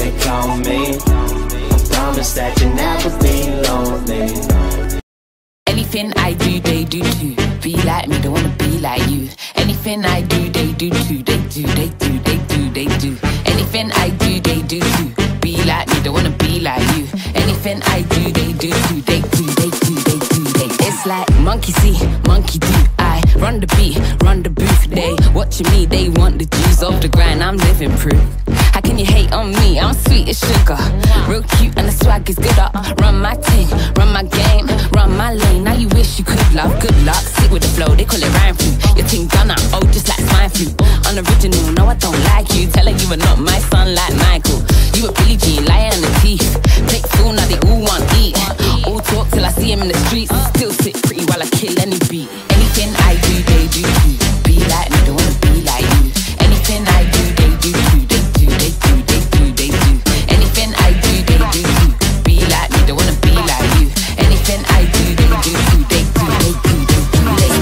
they call me. I promise that you'll never be lonely. Anything I do, they do too. Be like me, don't wanna be like you. Anything I do, they do too. They do, they do, they do, they do. Anything I do, they do too. Be like me, don't wanna be like you. Anything I do, they do too. They do, they do, they do, they do. It's like monkey see, monkey do. I run the beat, run the booth. They watching me, they want the juice off the grind. I'm living proof. How can you hate on me? I'm sweet as sugar, real cute and the swag is good up. Run my team, run my game, run my lane. Now you wish you could love, good luck. Stick with the flow, they call it rhyme flu. Your team gunner, oh just like swine flu. Unoriginal, no I don't like you. Tell her you are not my son like Michael. You a Billie Jean, liar on the teeth. Take fool, now they all want eat. All talk till I see him in the streets. Still sit pretty while I kill any beat. Anything I do, they do too. Be like me, don't wanna be like you. Anything I do, they do too. They do, they do, they do, they do. Anything I do, they do too. Be like me, don't wanna be like you. Anything I do, they do too. They do, they do, they do, they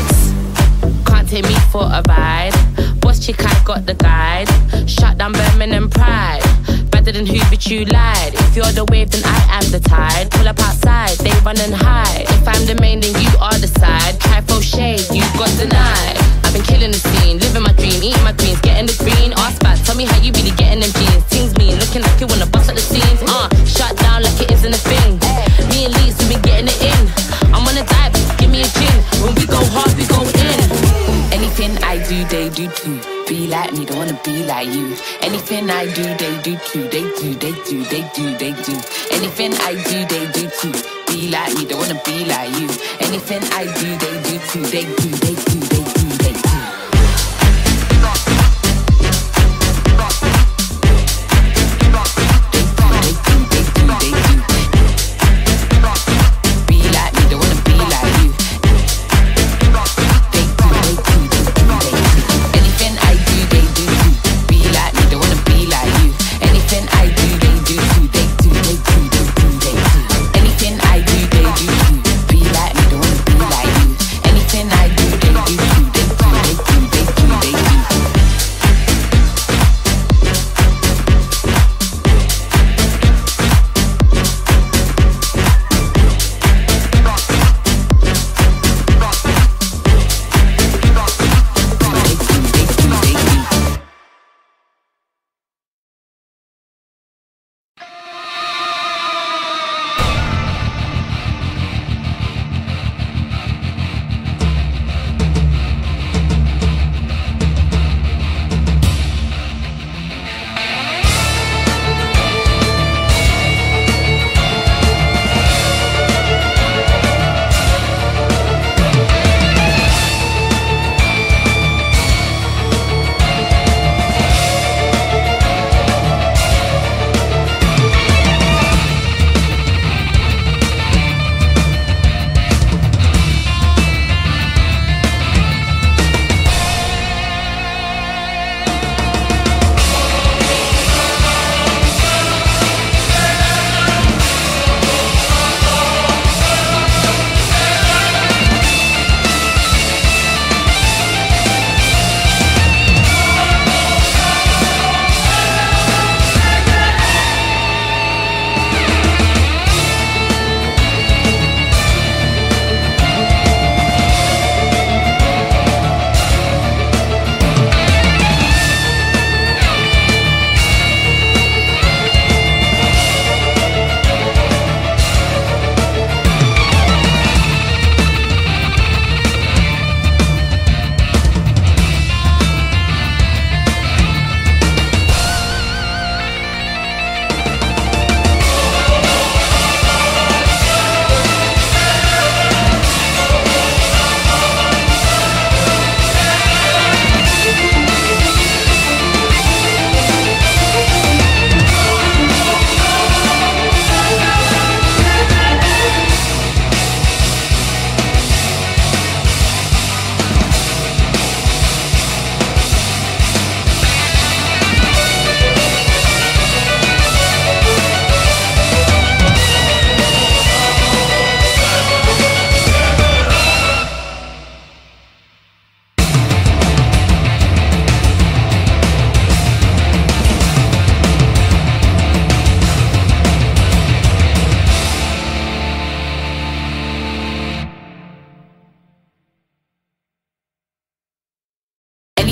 do. Can't take me for a ride. Boss chick, I got the guide. Shut down Birmingham pride. Better than who, but you lied. If you're the wave, then I am the tide. Pull up outside, they run and hide. If I'm the main, then you are the side. Try for shade, you got denied. I've been killing the scene, living my dream, eating my greens, getting the green. Ask back, tell me how you really getting them jeans. Things mean, looking like you wanna bust at the seams. Shut down like it isn't a thing. Me and Lee's, we been getting it in. I'm on a dive, give me a gin. When we go hard, we go in. Anything I do, they do too. Be like me, don't wanna be like you. Anything I do, they do too. They do, they do, they do, they do. Anything I do, they do too. Be like me, don't wanna be like you. Anything I do, they do too. They do, they do, they do, they do. I do,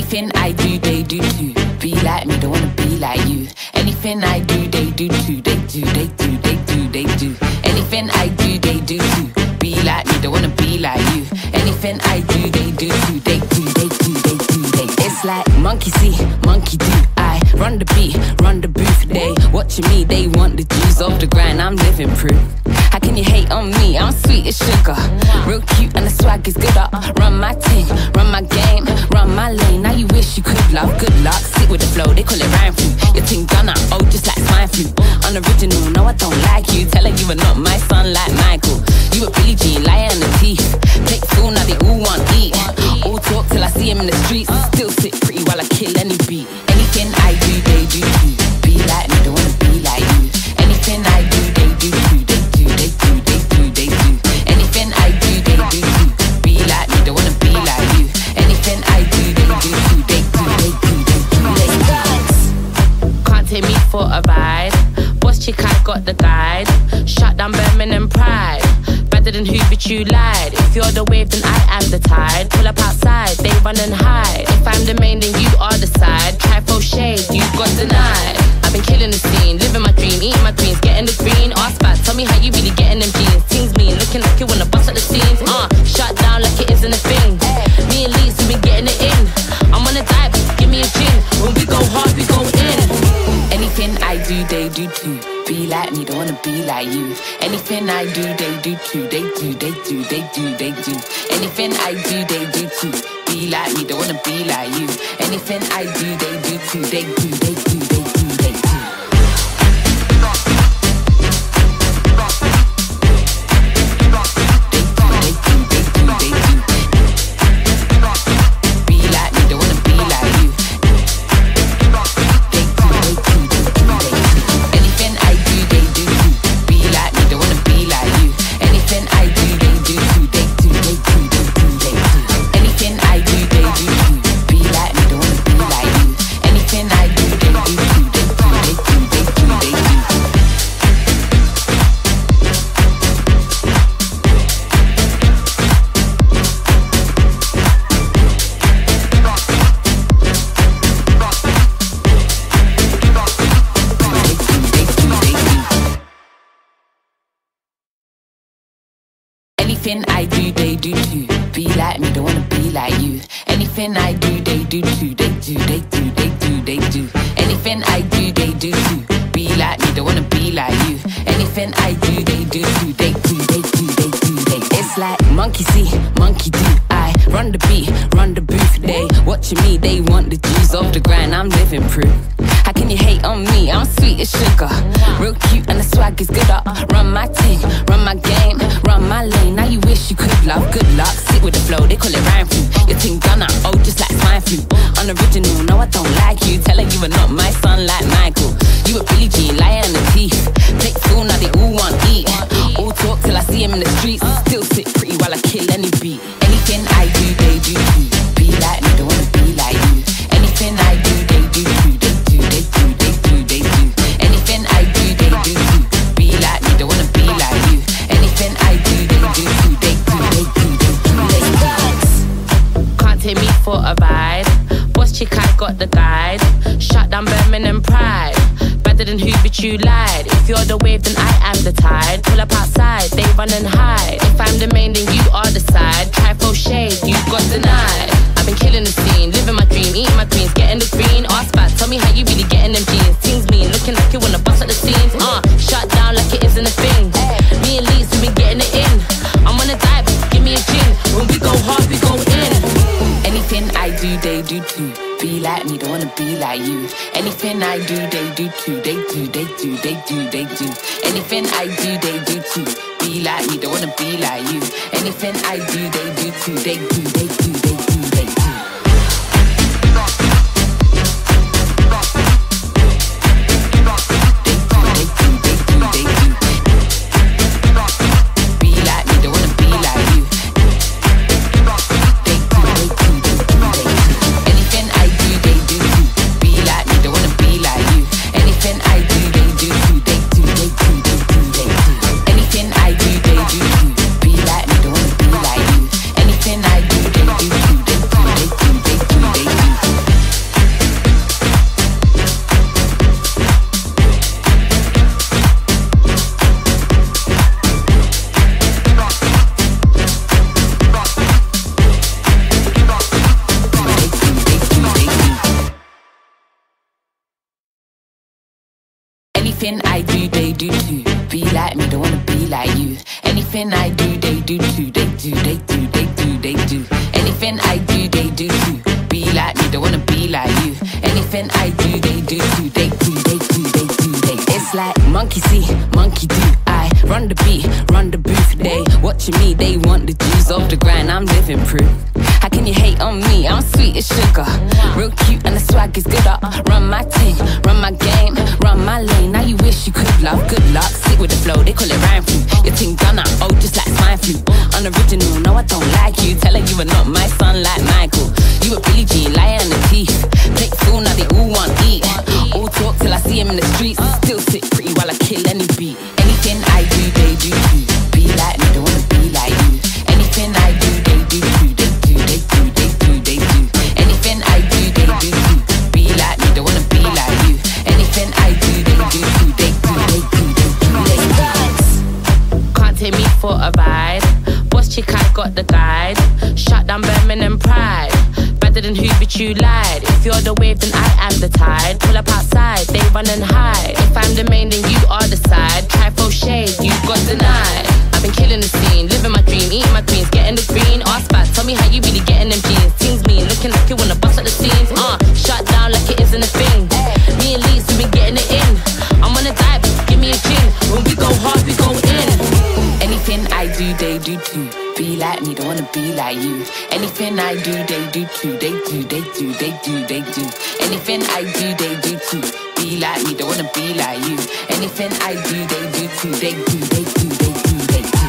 Anything I do, they do too. Be like me, don't wanna be like you. Anything I do, they do too. They do, they do, they do, they do. Anything I do, they do too. Be like me, don't wanna be like you. Anything I do, they do too. They do, they do, they do, they do. It's like monkey see, monkey do. I run the beat, run the booth. They watching me, they want the juice off the grind. I'm living proof. How can you hate on me? I'm sweet as sugar. Real cute and the swag is good up. Run my team, run my game, run my lane. Now you wish you could love, good luck. Sit with the flow, they call it rhyme flu. Your thing done up, oh just like swine flu. Unoriginal, no I don't like you. Telling you are not my son like Michael. You a Billie Jean, liar in the teeth. Play fool, now they all want eat. All talk till I see him in the streets. Still sit pretty while I kill any beat. Anything I do, they do too. Be like me, don't wanna be like you. Anything I do, they do too. They do, they do, they do, they do. Anything I do, they do too. Be like me, don't wanna be like you. Anything I do, they do too. They do, they do, they do, they do. Can't take me for a ride. Boss chick, I got the guide. Shut down Birmingham pride. Better than who, but you lied. If you're the wave, then I am the tide. Pull up outside, they run and hide. If I'm the main, then you are the side. Try for shade, you got denied. I've been killing the scene, living my dream, eating my greens, getting the green. Ask back, tell me how you really getting them jeans. Teams mean, looking like you wanna bust at the seams. Shut down like it isn't a thing. Me and Leeds, we been getting it in. I'm on a dive, give me a gin. When we go hard, we go in. Anything I do, they do too. Be like me, don't wanna be like you. Anything I do, they do too. They do, they do, they do, they do. Anything I do, they do too. Be like me, don't wanna be like you. Anything I do, they do too. They do, they do, they do, they do. Anything I do, they do too. Be like me, don't wanna be like you. Anything I do, they do too. They do, they do, they do, they do. Anything I do, they do too. Be like me, don't wanna be like you. Anything I do, they do too. They do, they do, they do, they do. It's like monkey see, monkey do. I run the beat, run the booth. They watching me, they want the juice off the grind. I'm living proof. How can you hate on me? I'm sweet as sugar. Real cute and the swag is good up. Run my team, run my game, run my lane. Now you wish you could love, good luck. Sit with the flow, they call it rhyme flu. Your thing done up, oh just like swine flu. Unoriginal, no I don't like you. Telling you are not my son like Michael. You a Billie Jean, liar in the teeth. Play fool, now they all want eat. All talk till I see him in the streets. Still sit pretty while I kill any beat. Anything I do, they do too. Be like me, don't wanna be like you. Anything I do, they do too. They do, they do, they do, they do. Anything I do, they do too. Be like me, don't wanna be like you. Anything I do, they do too. They do, they do, they do, they do. Can't take me for a ride. Boss chick, I got the guide. Shut down Birmingham pride. Better than who, but you lied. If you're the wave, then I am the tide. Pull up outside, they run and hide. If I'm the main, then you are the side. Try for shade, you got denied. I've been killing the scene, living my dream, eating my greens, getting the green. Ask back, tell me how you really getting them jeans. Teams mean, looking like you wanna bust at the seams. Shut down like it isn't a thing. Me and Leeds, we been getting it in. I'm on a dive, give me a gin. When we go hard, we go in. Anything I do, they do too. Be like me, don't wanna be like you. Anything I do, they do too. They do, they do, they do, they do. Anything I do, they do too. Be like me, don't wanna be like you. Anything I do, they do too. They do, they do, they do, they do. I do, Anything I do, they do too. Be like me, don't wanna be like you. Anything I do, they do too. They do, they do, they do, they do. Anything I do, they do too. Be like me, don't wanna be like you. Anything I do, they do too. They do, they do, they do, they do. It's like monkey see, monkey do. I run the beat, run the booth. They watching me, they want the juice off the grind. I'm living proof. How can you hate on me? I'm sweet as sugar. Real cute and the swag is good up. Run my team, run my game, run my lane. Now you wish you could love. Good luck, stick with the flow, they call it rhyme flu. Your team done up, oh just like swine flu. Unoriginal, no I don't like you. Telling you are not my son like Michael. You a Billie Jean, liar on the teeth. Play fool, now they all want eat. All talk till I see him in the streets. Still sit pretty while I kill any beat. Anything I do, they do too. Be like me, don't wanna be like you. Anything I do, they do too. They do, they do, they do, they do. Anything I do, they do too. Be like me, don't wanna be like you. Anything I do, they do too. They do, they do, they do, they do. Can't take me for a ride. Boss chick, I got the guide. Shut down Birmingham pride. Better than who, but you lied. If you're the wave, then I am the tide. Pull up outside, they run and hide. If I'm the main, then you are the side. Try for shade, you got denied. I've been killing the scene, living my dream, eating my greens, getting the green. Ask back, tell me how you really getting them jeans. Teams mean, looking like you wanna bust at the seams. Shut down like it isn't a thing. Me and Lee's, we been getting it in. I'm on a dive, give me a gin. When we go hard, we go in. Anything I do, they do too. Be like me, don't wanna be like you. Anything I do, they do too. They do, they do, they do, they do. Anything I do, they do too. Be like me, don't wanna be like you. Anything I do, they do too. They do, they do, they do, they do.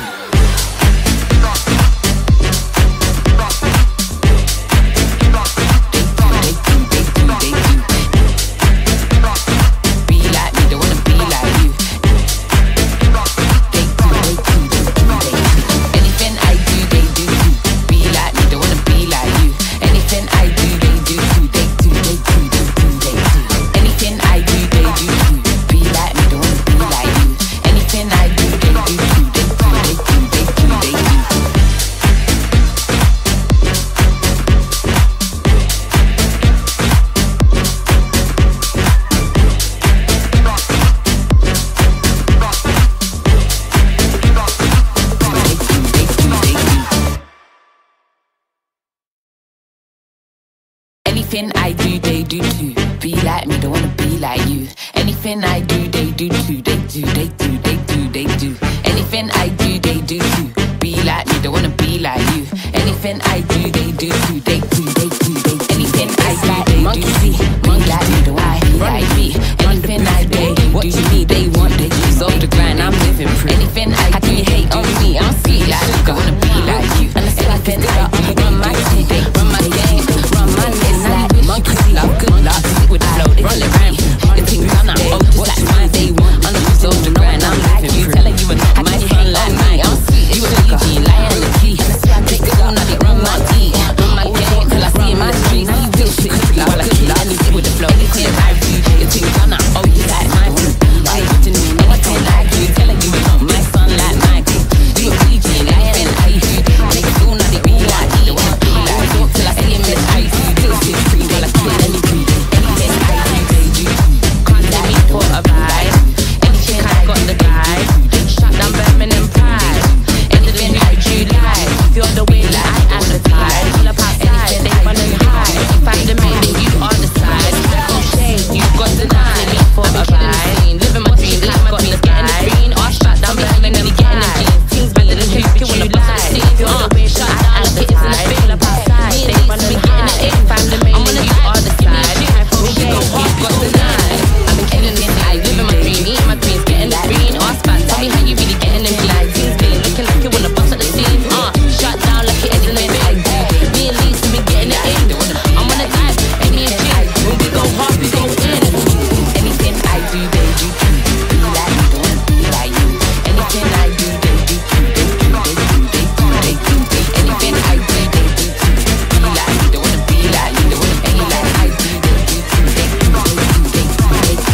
Anything I do, they do too. Be like me, don't wanna be like you. Anything I do, they do too. They do, they do, they do, they do. Anything I do, they do too. Be like me, don't wanna be like you. Anything I do, they do too. They do, they do, they do. Anything I do, they do too. Be like me, don't wanna be like me. Anything I do, they watching me, they want the juice off the grind. I'm living proof. Anything I do, you hate on me. I'm sweet like sugar. Wanna be like you. Anything I do, run my team, run my game, run my list. Monkey see love, good luck, stick with the flow, they roll it round. The thing done up, oh, just like mine, they want. On the roots of the grind, I'm living you, telling you are not my son like mine. I'm sweet, you a Billie Jean, liar on the teeth. Take the phone, now they run my teeth. Run my game, till I see in my streets. Now you will sit pretty while I kill it, and you stick with the flow, they call it rhyme view. The thing done up, oh, just like mine. I'm watching me, anything like you, telling you are not my son like Michael. You a Billie Jean, liar on the teeth. Take the phone, now they run my teeth. Till I see him in the streets. Still sit pretty while I kill anything. Anything I do, they do. Can't take me for a ride. Anything I got the guide. Shut down Birmingham pride. Anything I do like. If you're the way that I am the tide. Pull up outside, they run and hide. If I'm the main, then you are the side. No shade, you got denied. Me for a ride. Living my dream, living my dreams, getting the green. Or shut down Birmingham, getting the jeans. Things better than who you lie. If you're the way that I am the tide. Pull up outside, they run and hide. If I'm the main, then you are the side. No shade, you got denied. I've been killing this high, living my dream, eating my greens, getting the green. Or spot, tell me how you really getting them jeans. Things been looking like you wanna bust at the seams. Shut down like it isn't a thing. Me and Lee's been getting it in. I'm on a dive, give me a gin. When we go hard, we go in. Anything I do, they do too. Be like me, don't wanna be like you. Anything I do, they do too. They do, they do, they do, they do. Anything I do, they do too. Be like me, don't wanna be like you. Anything I do, they do too. They do, they do, they do, they do.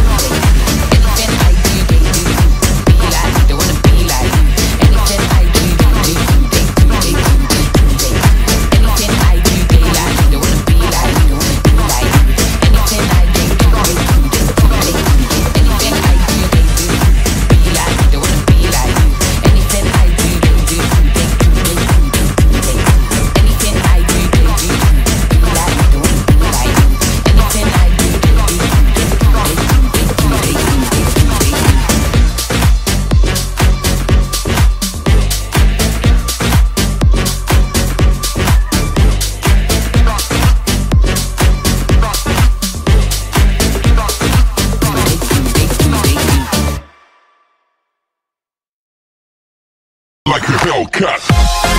Anything I do, they do too. Be like me, don't wanna be like you. Anything I do, they do too. They do, they do, they do, they do. Anything I do, they like me, don't wanna be like you. Don't wanna be like you. Anything I do, they do, they do, they do. Anything I do, like a Hellcat.